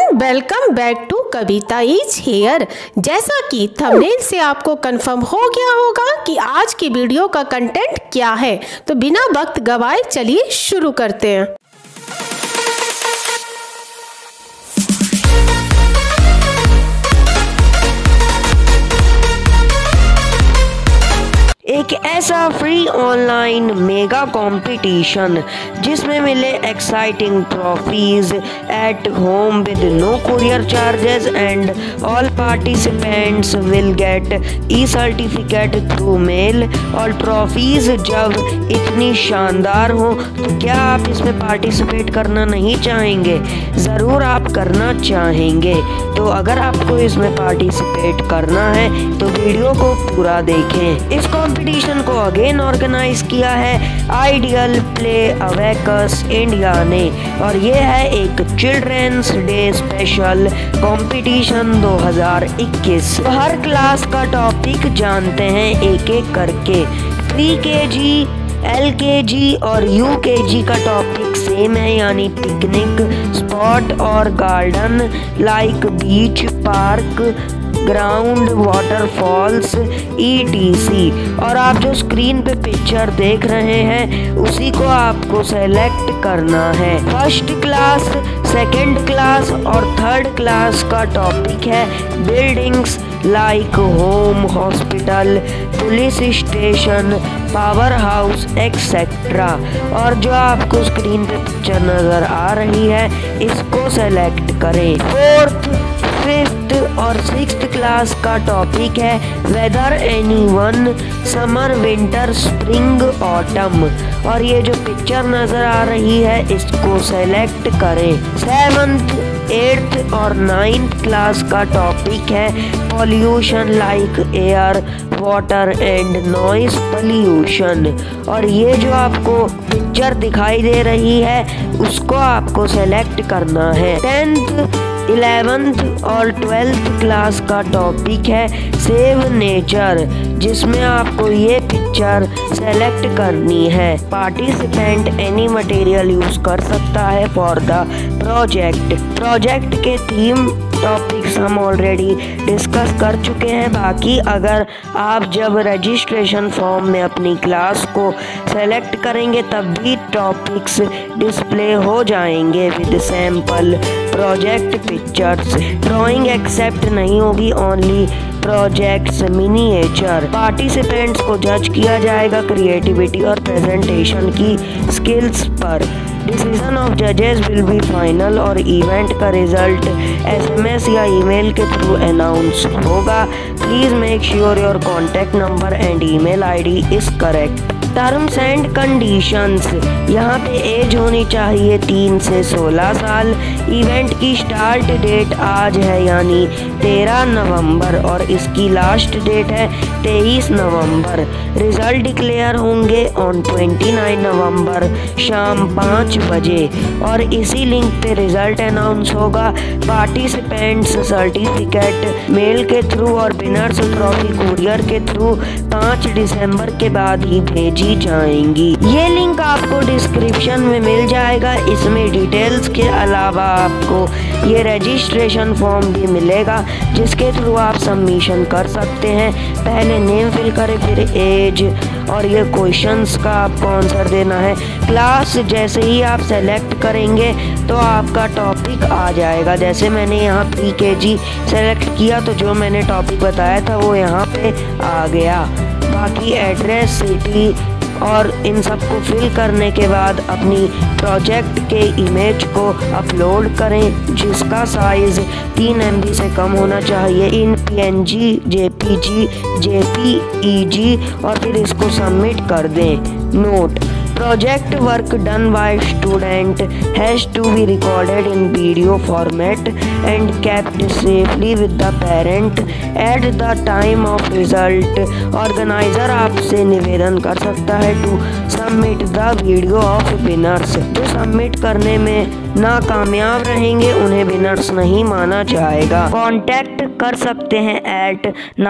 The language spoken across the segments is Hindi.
Welcome back to Kavita is here. जैसा कि थंबनेल से आपको कंफर्म हो गया होगा कि आज की वीडियो का कंटेंट क्या है, तो बिना वक्त गवाए चलिए शुरू करते हैं। एक ऐसा फ्री ऑनलाइन मेगा कंपटीशन जिसमें मिले exciting trophies at home with no courier charges and all participants will get e certificate through mail. और ट्रॉफीज जब इतनी शानदार हो तो क्या आप इसमें पार्टिसिपेट करना नहीं चाहेंगे? ज़रूर आप करना चाहेंगे। तो अगर आपको इसमें पार्टिसिपेट करना है तो वीडियो को पूरा देखें। इस कंपटीशन को अगेन ऑर्गेनाइज किया है आइडियल प्ले अवेकस इंडिया ने, और ये है एक चिल्ड्रंस डे स्पेशल कंपटीशन 2021। तो हर क्लास का टॉपिक जानते हैं एक एक करके। प्री केजी, LKG और UKG का टॉपिक सेम है, यानी पिकनिक स्पॉट और garden like beach, park, ground, waterfalls ETC। और आप जो स्क्रीन पे पिक्चर देख रहे हैं उसी को आपको सेलेक्ट करना है। फर्स्ट क्लास, सेकंड क्लास और थर्ड क्लास का टॉपिक है buildings like home, hospital, police station, power house etcetera. और जो आपको स्क्रीन पे पिक्चर नज़र आ रही है इसको सेलेक्ट करें। फोर्थ, फिफ्थ और सिक्स्थ क्लास का टॉपिक है weather anyone, summer, winter, spring, autumn. और ये जो पिक्चर नज़र आ रही है इसको सेलेक्ट करें। सेवंथ, एट्थ और नाइन्थ क्लास का टॉपिक है pollution like air, water and noise pollution. और ये जो आपको पिक्चर दिखाई दे रही है उसको आपको सेलेक्ट करना है। 10th, 11th और 12th क्लास का टॉपिक है सेव नेचर, जिसमें आपको ये पिक्चर सेलेक्ट करनी है। पार्टिसिपेंट एनी मटेरियल यूज कर सकता है फॉर द प्रोजेक्ट के थीम टॉपिक्स हम ऑलरेडी डिस्कस कर चुके हैं। बाकी अगर आप जब रजिस्ट्रेशन फॉर्म में अपनी क्लास को सेलेक्ट करेंगे तब भी टॉपिक्स डिस्प्ले हो जाएंगे with sample project pictures. Drawing accept नहीं होगी, ओनली प्रोजेक्ट्स मिनिएचर। पार्टिसिपेंट्स को जज किया जाएगा क्रिएटिविटी और प्रेजेंटेशन की स्किल्स पर। डिसीजन ऑफ जजेस विल बी फाइनल और इवेंट का रिजल्ट SMS या ईमेल के थ्रू अनाउंस होगा। Please make sure your contact number and email ID is correct. Terms and conditions, यहाँ पे एज होनी चाहिए 3 से 16 साल। इवेंट की स्टार्ट डेट आज है यानी 13 नवंबर और इसकी लास्ट डेट है 23 नवंबर। रिजल्ट डिक्लेयर होंगे ऑन 29 नवंबर शाम 5 बजे और इसी लिंक पे रिजल्ट अनाउंस होगा। पार्टिसिपेंट्स सर्टिफिकेट मेल के थ्रू और विनर्स ट्रॉफी कुरियर के थ्रू 5 दिसंबर के बाद ही भेजी जाएंगी। ये लिंक आपको डिस्क्रिप्शन में मिल जाएगा। इसमें डिटेल्स के अलावा आपको ये रजिस्ट्रेशन फॉर्म भी मिलेगा जिसके थ्रू आप सबमिशन कर सकते हैं। पहले नेम फिल करें, फिर एज और ये क्वेश्चंस का आपको आंसर देना है। क्लास जैसे ही आप सेलेक्ट करेंगे तो आपका टॉपिक आ जाएगा। जैसे मैंने यहाँ प्री केजी सेलेक्ट किया तो जो मैंने टॉपिक बताया था वो यहाँ पे आ गया। बाकी एड्रेस, सिटी और इन सब को फिल करने के बाद अपनी प्रोजेक्ट के इमेज को अपलोड करें जिसका साइज़ 3 MB से कम होना चाहिए इन PNG, JPG, JPEG और फिर इसको सबमिट कर दें। Note: project work done by student has to be recorded in video format and kept safely with the parent at the time of result. Organizer आपसे निवेदन कर सकता है to submit the video of winners। जो सबमिट करने में नाकामयाब रहेंगे उन्हें विनर्स नहीं माना जाएगा। कॉन्टैक्ट कर सकते हैं at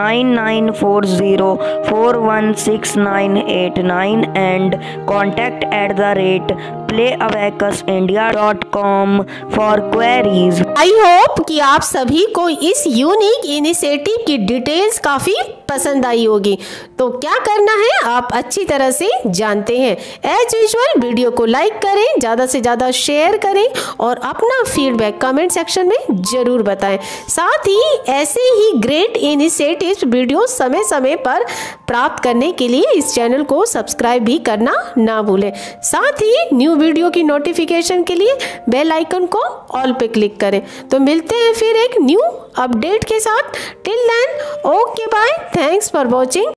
9940416989 and contact@playawacusindia.com for queries। I hope कि आप सभी को इस यूनिक इनिशिएटिव की डिटेल्स काफ़ी पसंद आई होगी। तो क्या करना है आप अच्छी तरह से जानते हैं। एज यूजुअल वीडियो को लाइक करें, ज़्यादा से ज़्यादा शेयर करें और अपना फीडबैक कमेंट सेक्शन में ज़रूर बताएं। साथ ही ऐसे ही ग्रेट इनिशिएटिव्स वीडियो समय समय पर प्राप्त करने के लिए इस चैनल को सब्सक्राइब भी करना ना भूलें। साथ ही न्यू वीडियो की नोटिफिकेशन के लिए बेल आइकन को ऑल पे क्लिक करें। तो मिलते हैं फिर एक न्यू अपडेट के साथ। Till then okay bye, thanks for watching.